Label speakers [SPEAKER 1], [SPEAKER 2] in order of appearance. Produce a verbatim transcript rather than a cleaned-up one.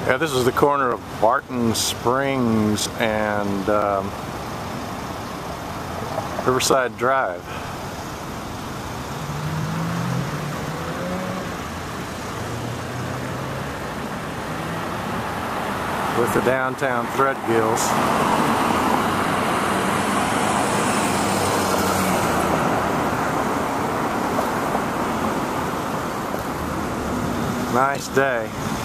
[SPEAKER 1] Yeah, this is the corner of Barton Springs and um, Riverside Drive. With the downtown Threadgills. Nice day.